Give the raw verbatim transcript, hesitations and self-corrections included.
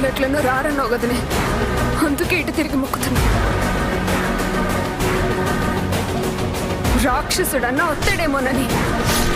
ఎట్లనో రారనో గదనే, అందుకే ఇటు తిరిగి మొక్కుతున్నా. రాక్షసుడన్నా వస్తాడేమోనని.